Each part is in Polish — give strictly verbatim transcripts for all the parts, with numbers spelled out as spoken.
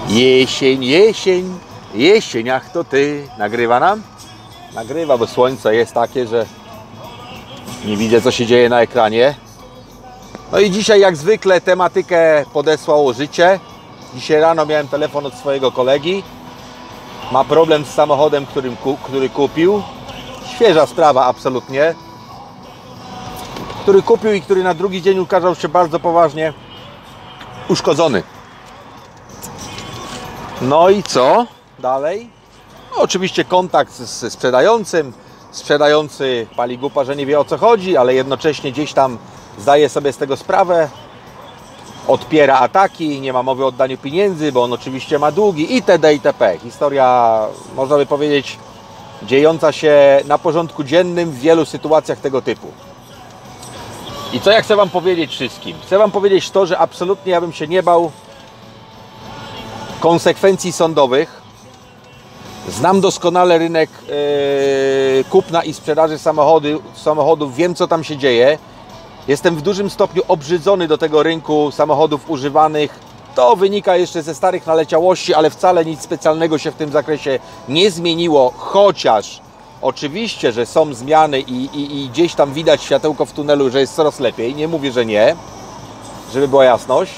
Jesień, jesień, jesieniach to ty. Nagrywa nam? Nagrywa, bo słońce jest takie, że nie widzę, co się dzieje na ekranie. No i dzisiaj jak zwykle tematykę podesłało życie. Dzisiaj rano miałem telefon od swojego kolegi. Ma problem z samochodem, którym, który kupił. Świeża sprawa absolutnie. Który kupił i który na drugi dzień ukazał się bardzo poważnie uszkodzony. No i co dalej? No, oczywiście kontakt ze sprzedającym. Sprzedający pali głupa, że nie wie, o co chodzi, ale jednocześnie gdzieś tam zdaje sobie z tego sprawę. Odpiera ataki, nie ma mowy o oddaniu pieniędzy, bo on oczywiście ma długi itd. itp. Historia, można by powiedzieć, dziejąca się na porządku dziennym w wielu sytuacjach tego typu. I co ja chcę Wam powiedzieć wszystkim? Chcę Wam powiedzieć to, że absolutnie ja bym się nie bał konsekwencji sądowych. Znam doskonale rynek yy, kupna i sprzedaży samochody, samochodów, wiem, co tam się dzieje. Jestem w dużym stopniu obrzydzony do tego rynku samochodów używanych. To wynika jeszcze ze starych naleciałości, ale wcale nic specjalnego się w tym zakresie nie zmieniło, chociaż oczywiście, że są zmiany i, i, i gdzieś tam widać światełko w tunelu, że jest coraz lepiej. Nie mówię, że nie, żeby była jasność.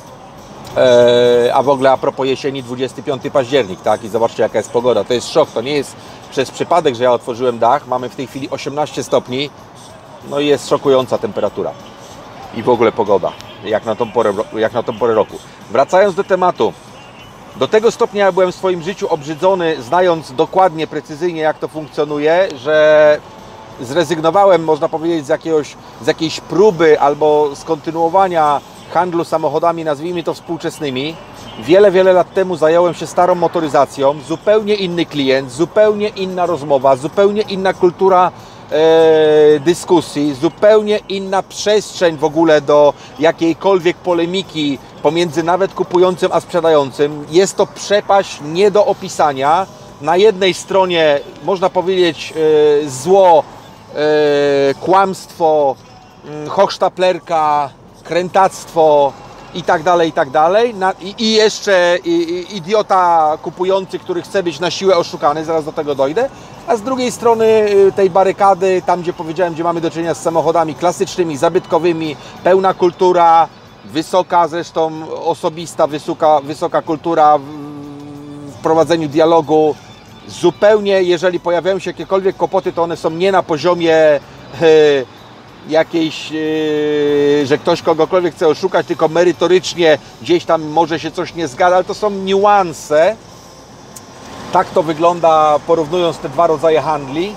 Eee, a w ogóle a propos jesieni, dwudziestego piątego października, tak? I zobaczcie, jaka jest pogoda. To jest szok, to nie jest przez przypadek, że ja otworzyłem dach. Mamy w tej chwili osiemnaście stopni. No i jest szokująca temperatura. I w ogóle pogoda, jak na tą porę, jak na tą porę roku. Wracając do tematu. Do tego stopnia ja byłem w swoim życiu obrzydzony, znając dokładnie, precyzyjnie, jak to funkcjonuje, że zrezygnowałem, można powiedzieć, z, jakiegoś, z jakiejś próby albo z kontynuowania handlu samochodami, nazwijmy to współczesnymi. Wiele, wiele lat temu zająłem się starą motoryzacją. Zupełnie inny klient, zupełnie inna rozmowa, zupełnie inna kultura e, dyskusji, zupełnie inna przestrzeń w ogóle do jakiejkolwiek polemiki pomiędzy nawet kupującym a sprzedającym. Jest to przepaść nie do opisania. Na jednej stronie można powiedzieć e, zło, e, kłamstwo, e, hochsztaplerka, krętactwo i tak dalej, i tak dalej. I, i jeszcze i, i, idiota kupujący, który chce być na siłę oszukany, zaraz do tego dojdę. A z drugiej strony tej barykady, tam gdzie powiedziałem, gdzie mamy do czynienia z samochodami klasycznymi, zabytkowymi, pełna kultura, wysoka zresztą osobista, wysoka, wysoka kultura w, w prowadzeniu dialogu. Zupełnie, jeżeli pojawiają się jakiekolwiek kłopoty, to one są nie na poziomie yy, jakiejś, yy, że ktoś kogokolwiek chce oszukać, tylko merytorycznie gdzieś tam może się coś nie zgadza, ale to są niuanse. Tak to wygląda, porównując te dwa rodzaje handli.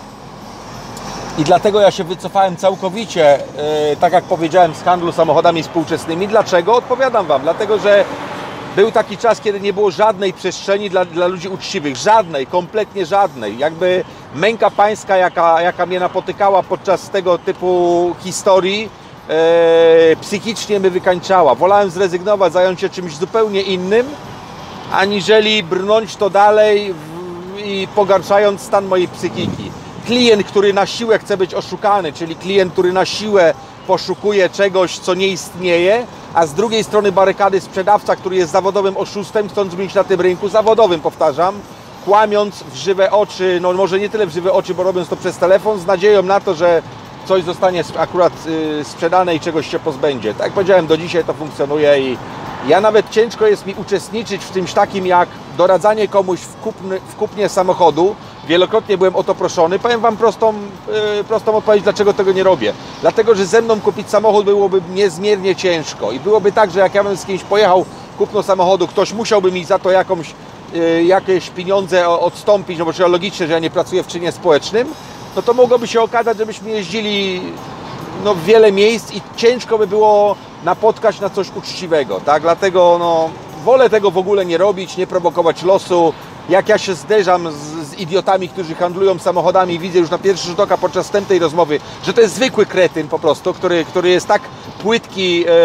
I dlatego ja się wycofałem całkowicie, yy, tak jak powiedziałem, z handlu samochodami współczesnymi. Dlaczego? Odpowiadam Wam. Dlatego, że był taki czas, kiedy nie było żadnej przestrzeni dla, dla ludzi uczciwych. Żadnej, kompletnie żadnej. Jakby męka pańska, jaka, jaka mnie napotykała podczas tego typu historii, e, psychicznie mnie wykańczała. Wolałem zrezygnować, zająć się czymś zupełnie innym, aniżeli brnąć to dalej w, i pogarszając stan mojej psychiki. Klient, który na siłę chce być oszukany, czyli klient, który na siłę poszukuje czegoś, co nie istnieje, a z drugiej strony barykady sprzedawca, który jest zawodowym oszustem, chcąc być na tym rynku zawodowym, powtarzam, kłamiąc w żywe oczy, no może nie tyle w żywe oczy, bo robiąc to przez telefon, z nadzieją na to, że coś zostanie akurat y, sprzedane i czegoś się pozbędzie. Tak jak powiedziałem, do dzisiaj to funkcjonuje i ja nawet ciężko jest mi uczestniczyć w czymś takim jak doradzanie komuś w, kupny, w kupnie samochodu. Wielokrotnie byłem o to proszony. Powiem Wam prostą, yy, prostą odpowiedź, dlaczego tego nie robię. Dlatego, że ze mną kupić samochód byłoby niezmiernie ciężko. I byłoby tak, że jak ja bym z kimś pojechał kupno samochodu, ktoś musiałby mi za to jakąś, yy, jakieś pieniądze odstąpić, no bo trzeba logicznie, że ja nie pracuję w czynie społecznym, no to mogłoby się okazać, żebyśmy jeździli no, w wiele miejsc i ciężko by było napotkać na coś uczciwego. Tak? Dlatego no, wolę tego w ogóle nie robić, nie prowokować losu. Jak ja się zderzam z, z idiotami, którzy handlują samochodami, widzę już na pierwszy rzut oka podczas wstępnej rozmowy, że to jest zwykły kretyn po prostu, który, który jest tak płytki yy,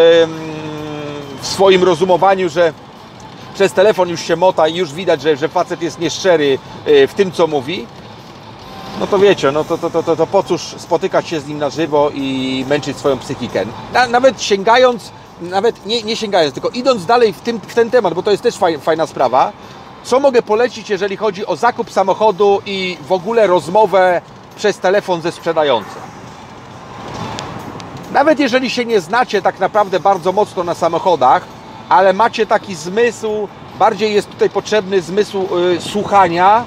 w swoim rozumowaniu, że przez telefon już się mota i już widać, że, że facet jest nieszczery yy, w tym, co mówi. No to wiecie, no to, to, to, to, to po cóż spotykać się z nim na żywo i męczyć swoją psychikę. Na, nawet sięgając nawet nie, nie sięgając, tylko idąc dalej w, tym, w ten temat, bo to jest też faj, fajna sprawa, co mogę polecić, jeżeli chodzi o zakup samochodu i w ogóle rozmowę przez telefon ze sprzedającym? Nawet jeżeli się nie znacie tak naprawdę bardzo mocno na samochodach, ale macie taki zmysł, bardziej jest tutaj potrzebny zmysł y, słuchania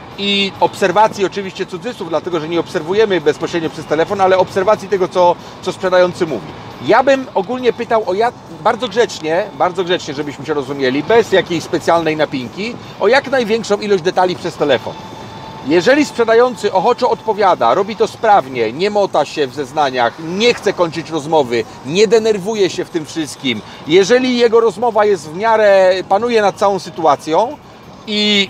i obserwacji, oczywiście cudzysłów, dlatego że nie obserwujemy bezpośrednio przez telefon, ale obserwacji tego, co, co sprzedający mówi. Ja bym ogólnie pytał o jak, bardzo grzecznie, bardzo grzecznie, żebyśmy się rozumieli, bez jakiejś specjalnej napinki, o jak największą ilość detali przez telefon. Jeżeli sprzedający ochoczo odpowiada, robi to sprawnie, nie mota się w zeznaniach, nie chce kończyć rozmowy, nie denerwuje się w tym wszystkim, jeżeli jego rozmowa jest w miarę, panuje nad całą sytuacją i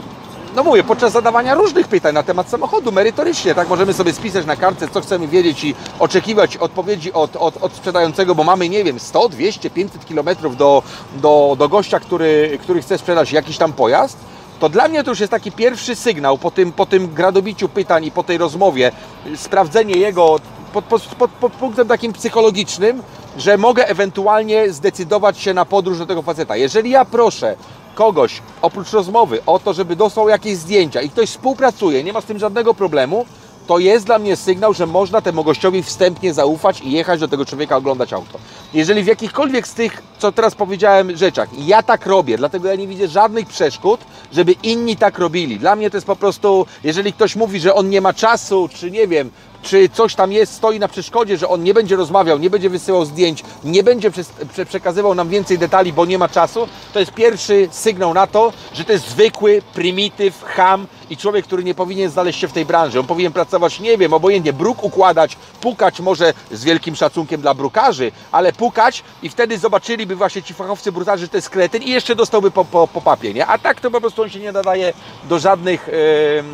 no mówię, podczas zadawania różnych pytań na temat samochodu, merytorycznie, tak, możemy sobie spisać na kartce, co chcemy wiedzieć i oczekiwać odpowiedzi od, od, od sprzedającego, bo mamy, nie wiem, sto, dwieście, pięćset kilometrów do, do, do gościa, który, który chce sprzedać jakiś tam pojazd, to dla mnie to już jest taki pierwszy sygnał po tym, po tym gradobiciu pytań i po tej rozmowie, sprawdzenie jego pod, pod, pod, pod punktem takim psychologicznym, że mogę ewentualnie zdecydować się na podróż do tego faceta. Jeżeli ja proszę kogoś, oprócz rozmowy, o to, żeby dostał jakieś zdjęcia i ktoś współpracuje, nie ma z tym żadnego problemu, to jest dla mnie sygnał, że można temu gościowi wstępnie zaufać i jechać do tego człowieka, oglądać auto. Jeżeli w jakichkolwiek z tych, co teraz powiedziałem, rzeczach ja tak robię, dlatego ja nie widzę żadnych przeszkód, żeby inni tak robili. Dla mnie to jest po prostu, jeżeli ktoś mówi, że on nie ma czasu, czy nie wiem, czy coś tam jest, stoi na przeszkodzie, że on nie będzie rozmawiał, nie będzie wysyłał zdjęć, nie będzie przekazywał nam więcej detali, bo nie ma czasu, to jest pierwszy sygnał na to, że to jest zwykły, prymityw, cham i człowiek, który nie powinien znaleźć się w tej branży. On powinien pracować, nie wiem, obojętnie, bruk układać, pukać, może z wielkim szacunkiem dla brukarzy, ale pukać i wtedy zobaczyliby właśnie ci fachowcy brukarzy, że to jest kretyn i jeszcze dostałby po, po, po papie, nie? A tak to po prostu on się nie nadaje do żadnych, yy,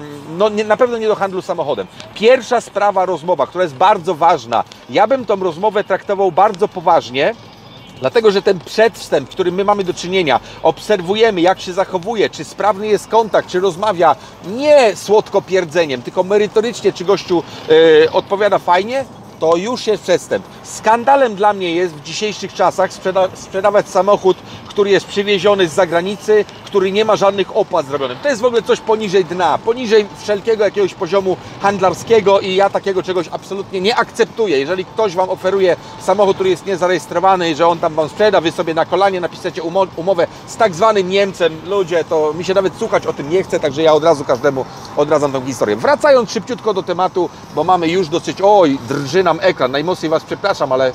no nie, na pewno nie do handlu samochodem. Pierwsza sprawa, rozmowa, która jest bardzo ważna. Ja bym tą rozmowę traktował bardzo poważnie, dlatego że ten przedwstęp, w którym my mamy do czynienia, obserwujemy, jak się zachowuje, czy sprawny jest kontakt, czy rozmawia nie słodko pierdzeniem, tylko merytorycznie, czy gościu yy, odpowiada fajnie, to już jest przestęp. Skandalem dla mnie jest w dzisiejszych czasach sprzeda sprzedawać samochód, który jest przywieziony z zagranicy, który nie ma żadnych opłat zrobionych. To jest w ogóle coś poniżej dna, poniżej wszelkiego jakiegoś poziomu handlarskiego i ja takiego czegoś absolutnie nie akceptuję. Jeżeli ktoś Wam oferuje samochód, który jest niezarejestrowany i że on tam Wam sprzeda, Wy sobie na kolanie napiszecie umo umowę z tak zwanym Niemcem, ludzie, to mi się nawet słuchać o tym nie chce, także ja od razu każdemu odradzam tą historię. Wracając szybciutko do tematu, bo mamy już dosyć, oj, drży nam ekran, najmocniej Was przepraszam, ale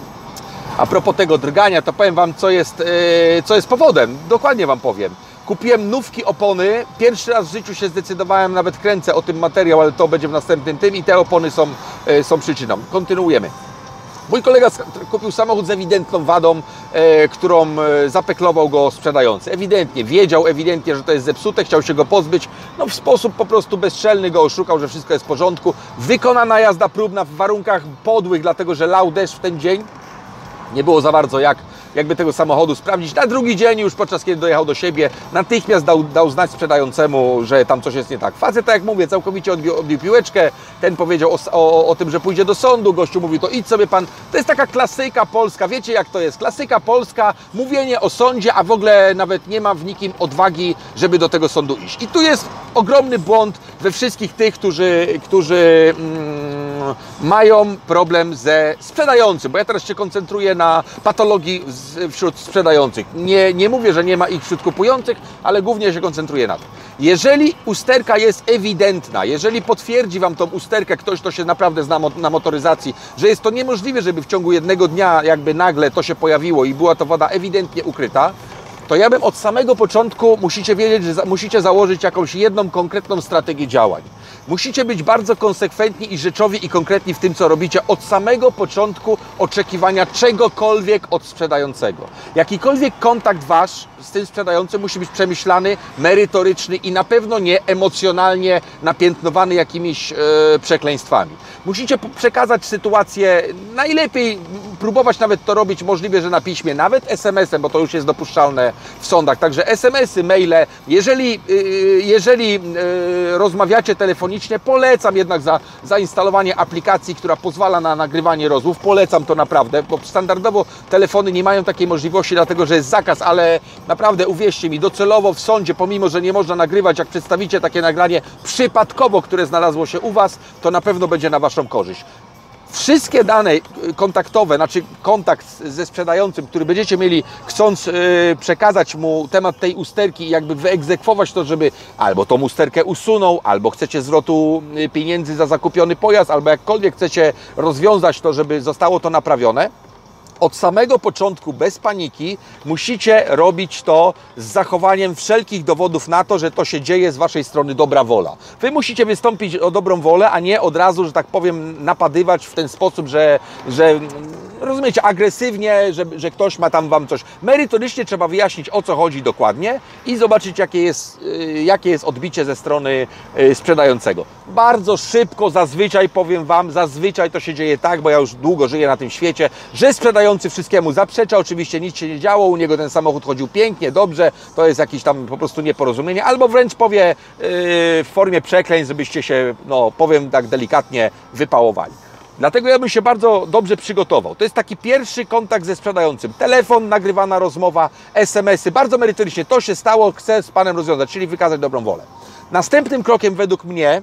a propos tego drgania, to powiem Wam, co jest, yy, co jest powodem. Dokładnie Wam powiem. Kupiłem nówki opony. Pierwszy raz w życiu się zdecydowałem, nawet kręcę o tym materiał, ale to będzie w następnym tym i te opony są, yy, są przyczyną. Kontynuujemy. Mój kolega kupił samochód z ewidentną wadą, e, którą e, zapeklował go sprzedający. Ewidentnie, wiedział ewidentnie, że to jest zepsute, chciał się go pozbyć. No w sposób po prostu bezczelny go oszukał, że wszystko jest w porządku. Wykonana jazda próbna w warunkach podłych, dlatego że lał deszcz w ten dzień. Nie było za bardzo jak jakby tego samochodu sprawdzić. Na drugi dzień już podczas kiedy dojechał do siebie, natychmiast dał, dał znać sprzedającemu, że tam coś jest nie tak. Facet, tak jak mówię, całkowicie odbił, odbił piłeczkę, ten powiedział o, o, o tym, że pójdzie do sądu, gościu mówi, to idź sobie pan. To jest taka klasyka polska, wiecie jak to jest, klasyka polska, mówienie o sądzie, a w ogóle nawet nie ma w nikim odwagi, żeby do tego sądu iść. I tu jest ogromny błąd we wszystkich tych, którzy, którzy mm, mają problem ze sprzedającym, bo ja teraz się koncentruję na patologii z, wśród sprzedających. Nie, nie mówię, że nie ma ich wśród kupujących, ale głównie się koncentruję na tym. Jeżeli usterka jest ewidentna, jeżeli potwierdzi Wam tą usterkę ktoś, kto się naprawdę zna na motoryzacji, że jest to niemożliwe, żeby w ciągu jednego dnia jakby nagle to się pojawiło i była to woda ewidentnie ukryta, to ja bym od samego początku, musicie wiedzieć, że za, musicie założyć jakąś jedną konkretną strategię działań. Musicie być bardzo konsekwentni i rzeczowi i konkretni w tym, co robicie od samego początku oczekiwania czegokolwiek od sprzedającego. Jakikolwiek kontakt Wasz z tym sprzedającym musi być przemyślany, merytoryczny i na pewno nie emocjonalnie napiętnowany jakimiś e, przekleństwami. Musicie przekazać sytuację najlepiej próbować nawet to robić możliwe, że na piśmie, nawet es em esem, bo to już jest dopuszczalne w sądach. Także es em esy, maile, jeżeli, jeżeli rozmawiacie telefonicznie, polecam jednak za, zainstalowanie aplikacji, która pozwala na nagrywanie rozmów. Polecam to naprawdę, bo standardowo telefony nie mają takiej możliwości, dlatego że jest zakaz, ale naprawdę uwierzcie mi, docelowo w sądzie, pomimo że nie można nagrywać, jak przedstawicie takie nagranie przypadkowo, które znalazło się u Was, to na pewno będzie na Waszą korzyść. Wszystkie dane kontaktowe, znaczy kontakt ze sprzedającym, który będziecie mieli, chcąc yy, przekazać mu temat tej usterki i jakby wyegzekwować to, żeby albo tą usterkę usunął, albo chcecie zwrotu pieniędzy za zakupiony pojazd, albo jakkolwiek chcecie rozwiązać to, żeby zostało to naprawione, od samego początku, bez paniki, musicie robić to z zachowaniem wszelkich dowodów na to, że to się dzieje z Waszej strony dobra wola. Wy musicie wystąpić o dobrą wolę, a nie od razu, że tak powiem, napadywać w ten sposób, że, że rozumiecie, agresywnie, że, że ktoś ma tam Wam coś. Merytorycznie trzeba wyjaśnić, o co chodzi dokładnie i zobaczyć, jakie jest, jakie jest odbicie ze strony sprzedającego. Bardzo szybko, zazwyczaj powiem Wam, zazwyczaj to się dzieje tak, bo ja już długo żyję na tym świecie, że sprzedający wszystkiemu zaprzecza, oczywiście nic się nie działo, u niego ten samochód chodził pięknie, dobrze, to jest jakieś tam po prostu nieporozumienie, albo wręcz powie yy, w formie przekleństw, żebyście się, no powiem tak delikatnie, wypałowali. Dlatego ja bym się bardzo dobrze przygotował. To jest taki pierwszy kontakt ze sprzedającym. Telefon, nagrywana rozmowa, es em esy, bardzo merytorycznie. To się stało, chcę z Panem rozwiązać, czyli wykazać dobrą wolę. Następnym krokiem według mnie,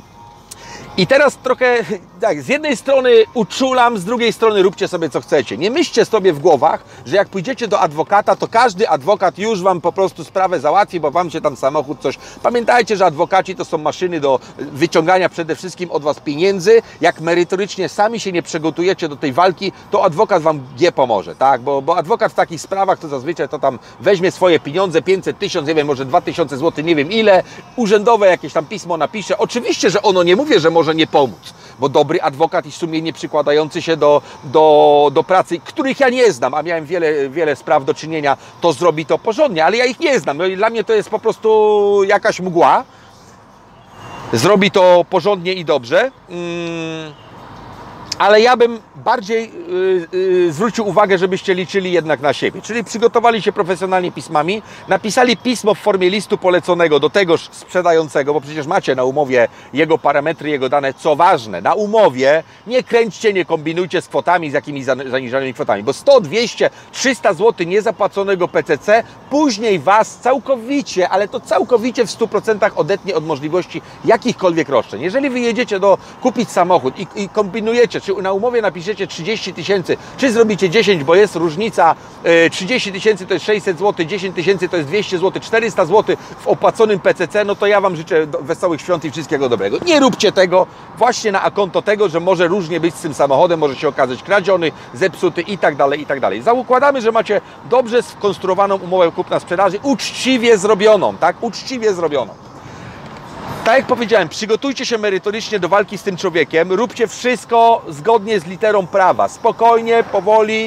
i teraz trochę, tak, z jednej strony uczulam, z drugiej strony róbcie sobie co chcecie. Nie myślcie sobie w głowach, że jak pójdziecie do adwokata, to każdy adwokat już Wam po prostu sprawę załatwi, bo Wam się tam samochód coś... Pamiętajcie, że adwokaci to są maszyny do wyciągania przede wszystkim od Was pieniędzy. Jak merytorycznie sami się nie przygotujecie do tej walki, to adwokat Wam nie pomoże, tak? Bo, bo adwokat w takich sprawach to zazwyczaj to tam weźmie swoje pieniądze, pięćset, tysiąc, nie wiem, może dwa tysiące złotych, nie wiem ile, urzędowe jakieś tam pismo napisze. Oczywiście, że ono nie mówię, że może nie pomóc, bo dobry adwokat i sumiennie przykładający się do, do, do pracy, których ja nie znam, a miałem wiele, wiele spraw do czynienia, to zrobi to porządnie, ale ja ich nie znam. No i dla mnie to jest po prostu jakaś mgła. Zrobi to porządnie i dobrze. Hmm. Ale ja bym bardziej yy, yy, zwrócił uwagę, żebyście liczyli jednak na siebie. Czyli przygotowali się profesjonalnie pismami, napisali pismo w formie listu poleconego do tegoż sprzedającego, bo przecież macie na umowie jego parametry, jego dane. Co ważne, na umowie nie kręćcie, nie kombinujcie z kwotami, z jakimiś zaniżanymi kwotami, bo sto, dwieście, trzysta złotych niezapłaconego P C C później Was całkowicie, ale to całkowicie w stu procentach odetnie od możliwości jakichkolwiek roszczeń. Jeżeli wy jedziecie do kupić samochód i, i kombinujecie, czy na umowie napiszecie trzydzieści tysięcy, czy zrobicie dziesięć, bo jest różnica, yy, trzydzieści tysięcy to jest sześćset złotych, dziesięć tysięcy to jest dwieście złotych, czterysta złotych w opłaconym P C C, no to ja Wam życzę wesołych świąt i wszystkiego dobrego. Nie róbcie tego właśnie na akonto tego, że może różnie być z tym samochodem, może się okazać kradziony, zepsuty i tak dalej, i tak dalej. Zakładamy, że macie dobrze skonstruowaną umowę kupna-sprzedaży, uczciwie zrobioną, tak? Uczciwie zrobioną. Tak jak powiedziałem, przygotujcie się merytorycznie do walki z tym człowiekiem, róbcie wszystko zgodnie z literą prawa, spokojnie, powoli,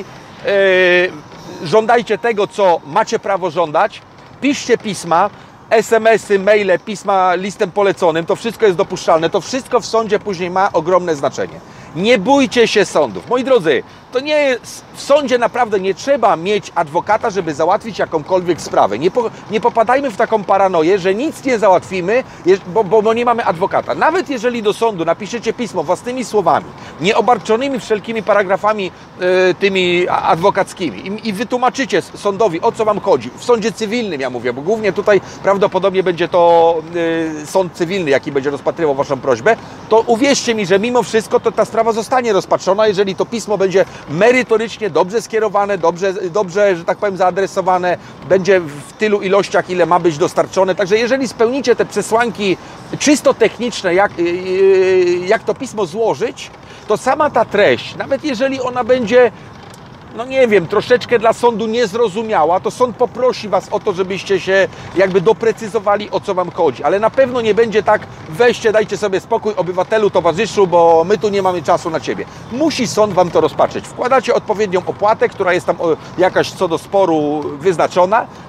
yy, żądajcie tego, co macie prawo żądać, piszcie pisma, es em esy, maile, pisma listem poleconym, to wszystko jest dopuszczalne, to wszystko w sądzie później ma ogromne znaczenie. Nie bójcie się sądów. Moi drodzy, to nie jest, w sądzie naprawdę nie trzeba mieć adwokata, żeby załatwić jakąkolwiek sprawę. Nie, po, nie popadajmy w taką paranoję, że nic nie załatwimy, bo, bo, bo nie mamy adwokata. Nawet jeżeli do sądu napiszecie pismo własnymi słowami, nieobarczonymi wszelkimi paragrafami y, tymi adwokackimi i, i wytłumaczycie sądowi, o co Wam chodzi, w sądzie cywilnym ja mówię, bo głównie tutaj prawdopodobnie będzie to y, sąd cywilny, jaki będzie rozpatrywał Waszą prośbę, to uwierzcie mi, że mimo wszystko to ta sprawa zostanie rozpatrzona, jeżeli to pismo będzie merytorycznie, dobrze skierowane, dobrze, dobrze, że tak powiem, zaadresowane, będzie w tylu ilościach, ile ma być dostarczone. Także jeżeli spełnicie te przesłanki czysto techniczne, jak, jak to pismo złożyć, to sama ta treść, nawet jeżeli ona będzie, no nie wiem, troszeczkę dla sądu niezrozumiała, to sąd poprosi Was o to, żebyście się jakby doprecyzowali, o co Wam chodzi. Ale na pewno nie będzie tak, weźcie, dajcie sobie spokój, obywatelu, towarzyszu, bo my tu nie mamy czasu na Ciebie. Musi sąd Wam to rozpatrzeć. Wkładacie odpowiednią opłatę, która jest tam jakaś co do sporu wyznaczona.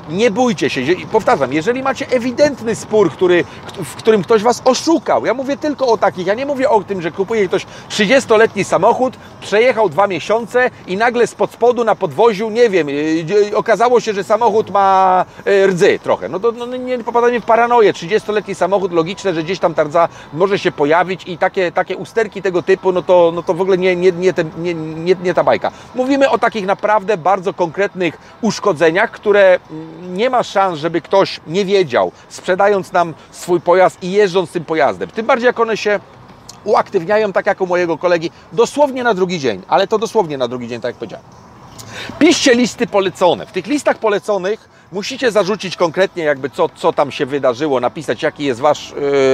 nie bójcie się. Powtarzam, jeżeli macie ewidentny spór, który, w którym ktoś Was oszukał, ja mówię tylko o takich, ja nie mówię o tym, że kupuje ktoś trzydziestoletni samochód, przejechał dwa miesiące i nagle spod spodu na podwoziu, nie wiem, okazało się, że samochód ma rdzy trochę. No to no, nie popadanie w paranoję. trzydziestoletni samochód, logiczne, że gdzieś tam ta rdza może się pojawić i takie, takie usterki tego typu, no to, no to w ogóle nie, nie, nie, te, nie, nie, nie ta bajka. Mówimy o takich naprawdę bardzo konkretnych uszkodzeniach, które nie ma szans, żeby ktoś nie wiedział, sprzedając nam swój pojazd i jeżdżąc tym pojazdem. Tym bardziej jak one się uaktywniają, tak jak u mojego kolegi, dosłownie na drugi dzień, ale to dosłownie na drugi dzień, tak jak powiedziałem. Piszcie listy polecone. W tych listach poleconych musicie zarzucić konkretnie jakby co, co tam się wydarzyło, napisać jaki jest wasz,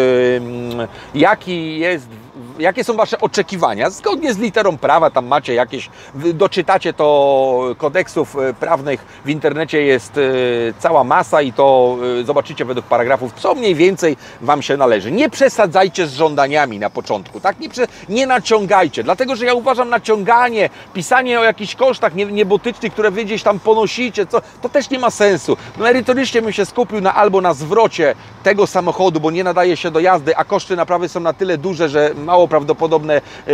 yy, jaki jest, jakie są Wasze oczekiwania. Zgodnie z literą prawa, tam macie jakieś, doczytacie to, kodeksów prawnych w internecie jest yy, cała masa i to yy, zobaczycie według paragrafów, co mniej więcej Wam się należy. Nie przesadzajcie z żądaniami na początku, tak? Nie, prze, nie naciągajcie, dlatego że ja uważam naciąganie, pisanie o jakichś kosztach nie, niebotycznych, które Wy gdzieś tam ponosicie, co, to też nie ma sensu. Merytorycznie bym się skupił na albo na zwrocie tego samochodu, bo nie nadaje się do jazdy, a koszty naprawy są na tyle duże, że mało prawdopodobne yy,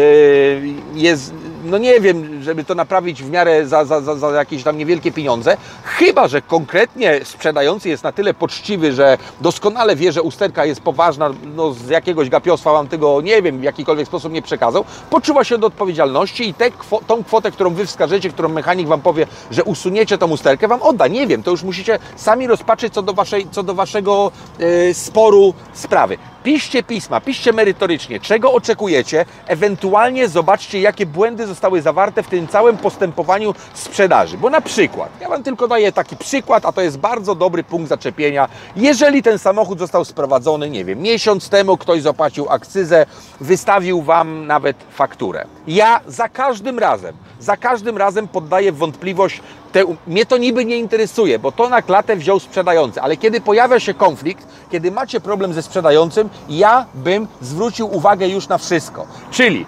jest, no nie wiem, żeby to naprawić w miarę za, za, za, za jakieś tam niewielkie pieniądze. Chyba że konkretnie sprzedający jest na tyle poczciwy, że doskonale wie, że usterka jest poważna, no z jakiegoś gapiostwa Wam tego, nie wiem, w jakikolwiek sposób nie przekazał, poczuwa się do odpowiedzialności i tę tą kwotę, którą Wy wskażecie, którą mechanik Wam powie, że usuniecie tą usterkę, Wam odda. Nie wiem, to już musicie sami rozpatrzyć co do, waszej, co do Waszego yy, sporu sprawy. Piszcie pisma, piszcie merytorycznie, czego oczekujecie, ewentualnie zobaczcie, jakie błędy zostały zawarte w tym całym postępowaniu sprzedaży. Bo na przykład, ja Wam tylko daję taki przykład, a to jest bardzo dobry punkt zaczepienia. Jeżeli ten samochód został sprowadzony, nie wiem, miesiąc temu ktoś zapłacił akcyzę, wystawił Wam nawet fakturę. Ja za każdym razem, za każdym razem poddaję w wątpliwość, te, mnie to niby nie interesuje, bo to na klatę wziął sprzedający, ale kiedy pojawia się konflikt, kiedy macie problem ze sprzedającym, ja bym zwrócił uwagę już na wszystko. Czyli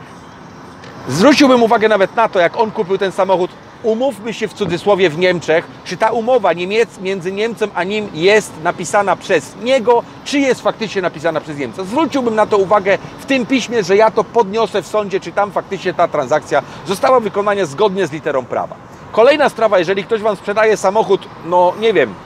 zwróciłbym uwagę nawet na to, jak on kupił ten samochód, umówmy się w cudzysłowie w Niemczech, czy ta umowa Niemiec, między Niemcem a nim jest napisana przez niego, czy jest faktycznie napisana przez Niemca. Zwróciłbym na to uwagę w tym piśmie, że ja to podniosę w sądzie, czy tam faktycznie ta transakcja została wykonana zgodnie z literą prawa. Kolejna sprawa, jeżeli ktoś Wam sprzedaje samochód, no nie wiem,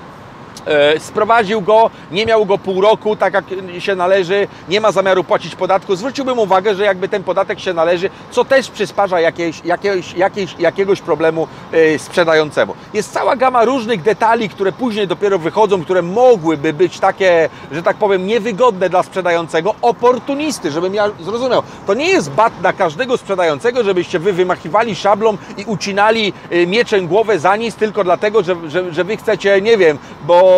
e, sprowadził go, nie miał go pół roku, tak jak się należy, nie ma zamiaru płacić podatku, zwróciłbym uwagę, że jakby ten podatek się należy, co też przysparza jakieś, jakiegoś, jakiegoś, jakiegoś problemu e, sprzedającemu. Jest cała gama różnych detali, które później dopiero wychodzą, które mogłyby być takie, że tak powiem, niewygodne dla sprzedającego, oportunisty, żebym ja zrozumiał. To nie jest bat na każdego sprzedającego, żebyście Wy wymachiwali szablą i ucinali e, mieczem głowę za nic, tylko dlatego, że, że, że Wy chcecie, nie wiem, bo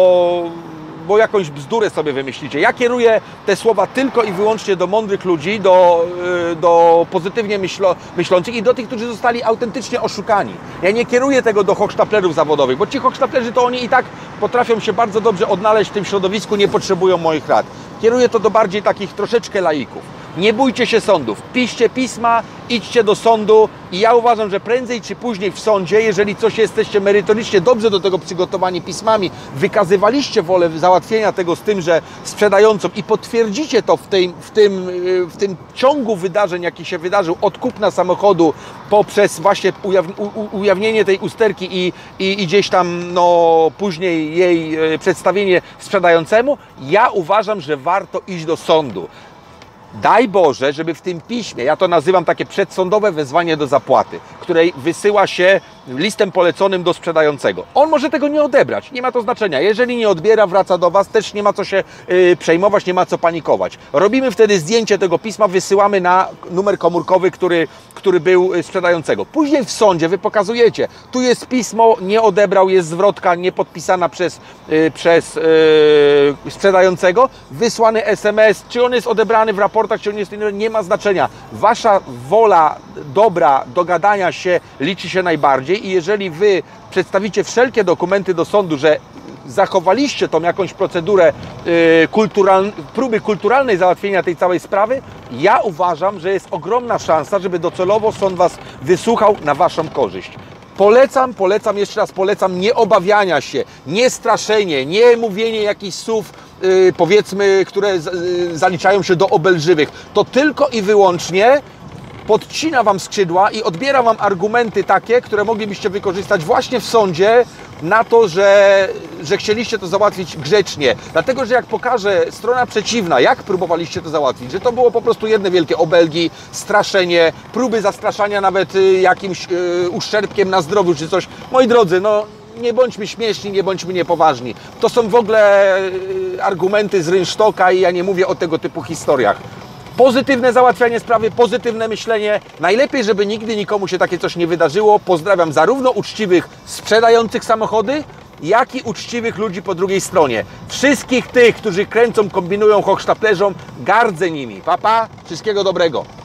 bo jakąś bzdurę sobie wymyślicie. Ja kieruję te słowa tylko i wyłącznie do mądrych ludzi, do, do pozytywnie myślo, myślących i do tych, którzy zostali autentycznie oszukani. Ja nie kieruję tego do hochsztaplerów zawodowych, bo ci hochsztaplerzy to oni i tak potrafią się bardzo dobrze odnaleźć w tym środowisku, nie potrzebują moich rad. Kieruję to do bardziej takich troszeczkę laików. Nie bójcie się sądów, piszcie pisma, idźcie do sądu i ja uważam, że prędzej czy później w sądzie, jeżeli coś jesteście merytorycznie dobrze do tego przygotowani pismami, wykazywaliście wolę załatwienia tego z tym, że sprzedającą i potwierdzicie to w tym, w tym, w tym ciągu wydarzeń, jaki się wydarzył, od kupna samochodu poprzez właśnie ujawni, u, ujawnienie tej usterki i, i, i gdzieś tam no, później jej przedstawienie sprzedającemu, ja uważam, że warto iść do sądu. Daj Boże, żeby w tym piśmie, ja to nazywam takie przedsądowe wezwanie do zapłaty, której wysyła się listem poleconym do sprzedającego. On może tego nie odebrać, nie ma to znaczenia. Jeżeli nie odbiera, wraca do Was, też nie ma co się yy, przejmować, nie ma co panikować. Robimy wtedy zdjęcie tego pisma, wysyłamy na numer komórkowy, który, który był sprzedającego. Później w sądzie Wy pokazujecie, tu jest pismo, nie odebrał, jest zwrotka nie podpisana przez, yy, przez yy, sprzedającego, wysłany S M S, czy on jest odebrany w raportach, czy on jest, nie ma znaczenia. Wasza wola dobra, dogadania się liczy się najbardziej i jeżeli Wy przedstawicie wszelkie dokumenty do sądu, że zachowaliście tą jakąś procedurę yy, kultural, próby kulturalnej załatwienia tej całej sprawy, ja uważam, że jest ogromna szansa, żeby docelowo sąd Was wysłuchał na Waszą korzyść. Polecam, polecam, jeszcze raz polecam nie obawiania się, nie straszenie, nie mówienie jakichś słów, yy, powiedzmy, które z, yy, zaliczają się do obelżywych. To tylko i wyłącznie podcina Wam skrzydła i odbiera Wam argumenty takie, które moglibyście wykorzystać właśnie w sądzie na to, że, że chcieliście to załatwić grzecznie. Dlatego, że jak pokaże strona przeciwna, jak próbowaliście to załatwić, że to było po prostu jedne wielkie obelgi, straszenie, próby zastraszania nawet jakimś yy, uszczerbkiem na zdrowiu czy coś. Moi drodzy, no nie bądźmy śmieszni, nie bądźmy niepoważni. To są w ogóle yy, argumenty z rynsztoka i ja nie mówię o tego typu historiach. Pozytywne załatwianie sprawy, pozytywne myślenie. Najlepiej, żeby nigdy nikomu się takie coś nie wydarzyło. Pozdrawiam zarówno uczciwych sprzedających samochody, jak i uczciwych ludzi po drugiej stronie. Wszystkich tych, którzy kręcą, kombinują, hochsztaplerzą, gardzę nimi. Pa, pa, wszystkiego dobrego.